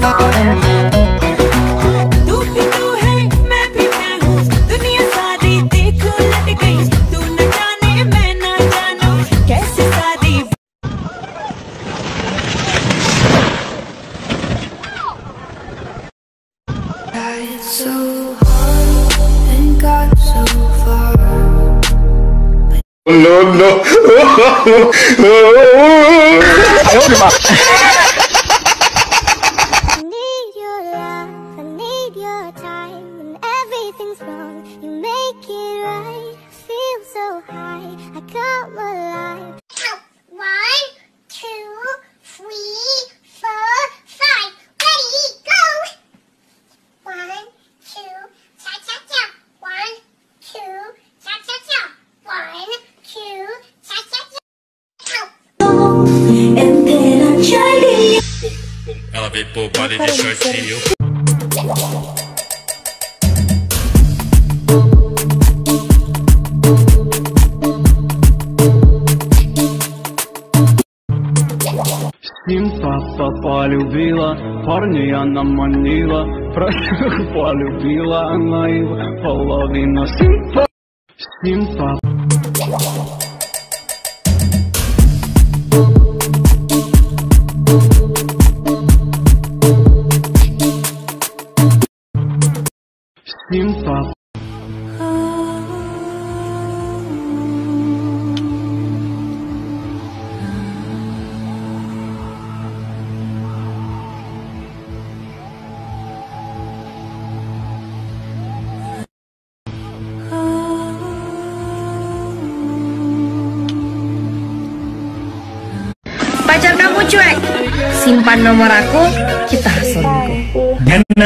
तू भी तू है मैं भी मैं हूँ, दुनिया सारी देख लट गई, तू न जाने मैं न जानू कैसे सारी। Tried so hard and got so far. No, no. I need your love, I need your time. When everything's wrong, you make it right. I feel so high, I come alive. 1, 2, 3, 4, 5. Ready, go! 1, 2, cha cha cha. 1, 2, cha cha cha. 1, 2, cha cha cha. And then I tried it. Ela veio pro baile de shortinho. Симпа полюбила, парня она манила, простых полюбила, она его половина. Симпа. Симпа. Pacar kamu cuek, simpan nomor aku, kita selingkuh.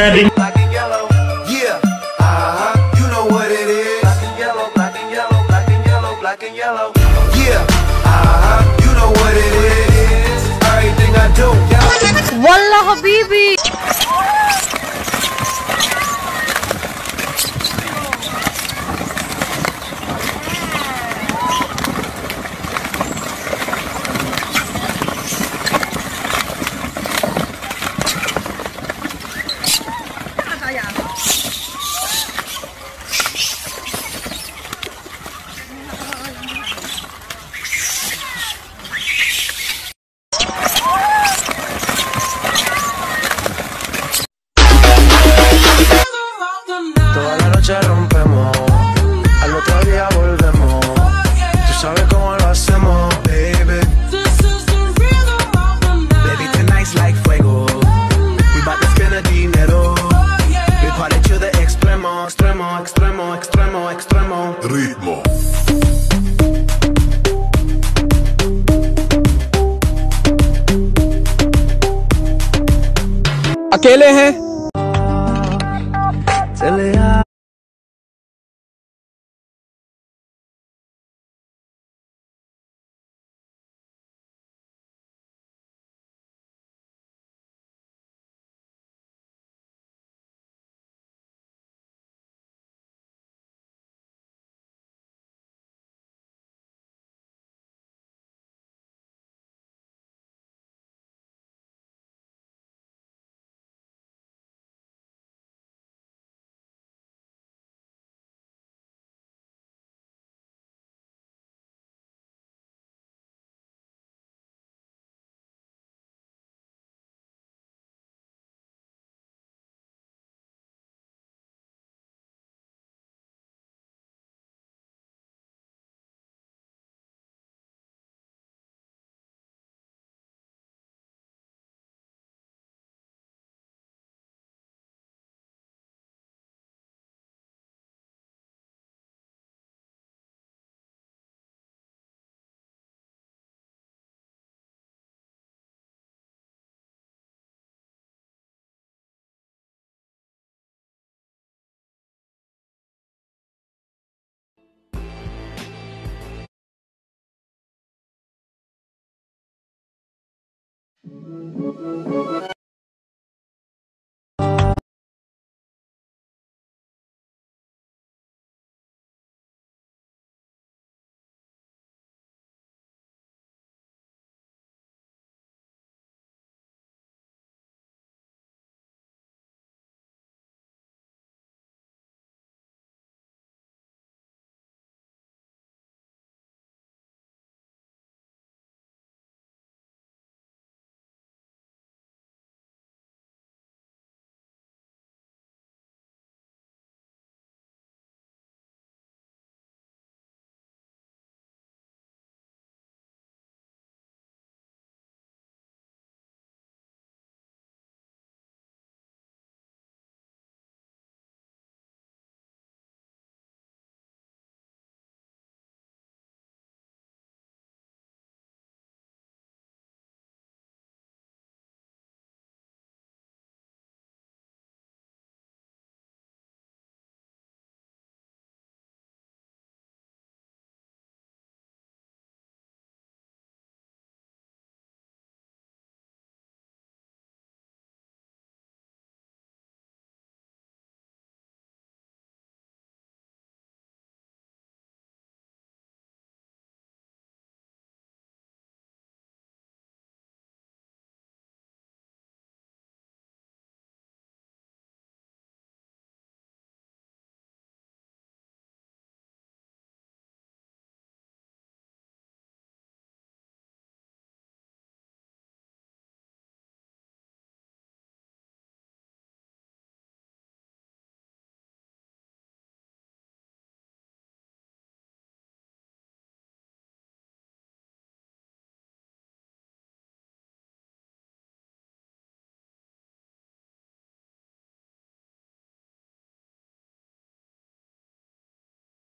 Wallah habibi. Toda la noche rompemos, al otro día volvemos. Tú sabes cómo lo hacemos, baby. Baby, tonight's like fuego. We bout to spend the dinero. We party to the extremo, extremo, extremo, extremo, extremo. Ritmo. अकेले हैं चले आ